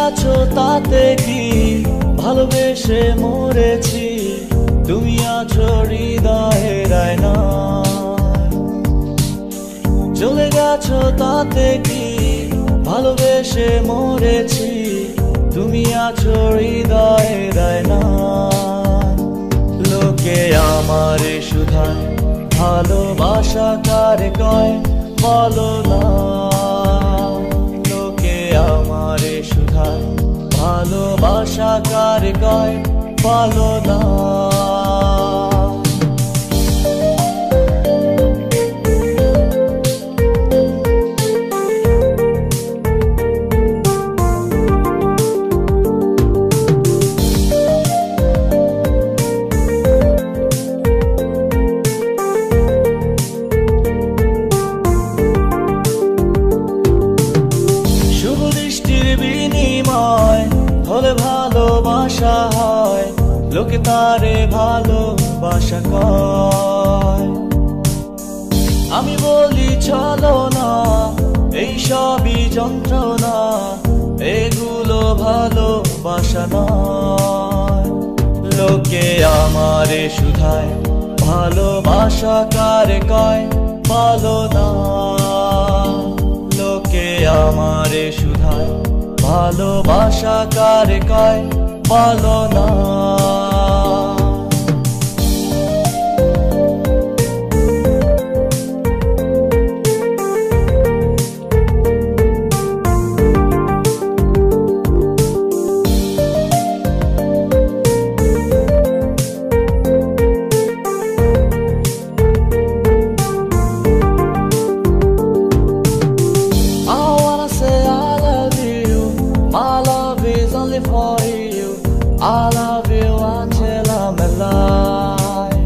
গেছো তাতে কি ভালোবেসে মরেছি, তুমি আছো হৃদয়ের আয়নায়। চলে গেছো তাতে কি ভালোবেসে মরেছি, তুমি আছো হৃদয়ের আয়নায়। লোকে আমারে শুধায় ভালোবাসা কারে কয় বলো না, লোকে আমারে শুধায় ভালোবাসা কারে কয় বলো না। বিনিময় হলে ভালোবাসা হয়, লোকে তারে ভালোবাসা কয়। আমি বলি চলো না, এই সবই যন্ত্রণা, এগুলো ভালোবাসা নয়। লোকে আমারে শুধায় ভালোবাসা কারে কয় বলো না, লোকে আমারে শুধায় ভালোবাসা কারে কয় বলো না। For you, I love you until I'm alive.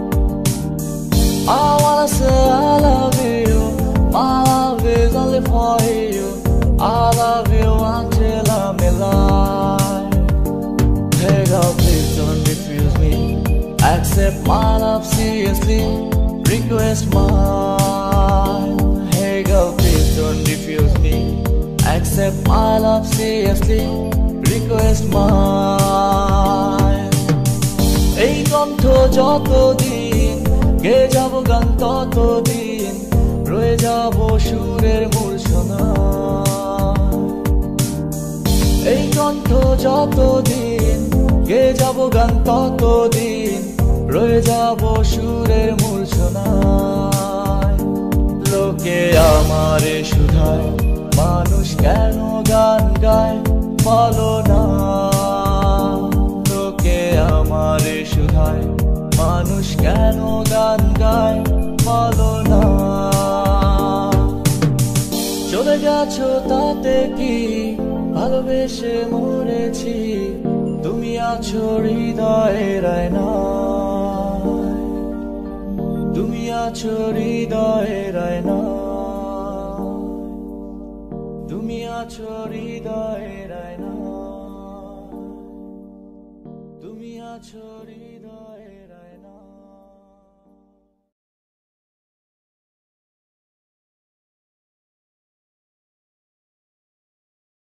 I wanna say I love you, my love is only for you. I love you until I'm alive. Hey girl, please don't refuse me, accept my love seriously, request mine. Hey girl, please don't refuse me, accept my love seriously, request mine. এই কণ্ঠ যতদিন গে যাব গান ততদিন রয়ে যাব সুরের মূর্ছনা। এই কণ্ঠ যতদিন গে যাব গান ততদিন রয়ে যাব সুরের মূর্ছনা। লোকে আমারে শুধায় মানুষ কেন গান গায় বলো না, লোকে আমারে শুধায় মানুষ কেন গান গায় বলো না। চলে গেছো তাতে কি ভালোবেসে মরেছি, তুমি আছো হৃদয়ের আয়নায়, তুমি আছো হৃদয়ের আয়নায়, তুমি আছো হৃদয়ের আয়নায়, তুমি আছো হৃদয়।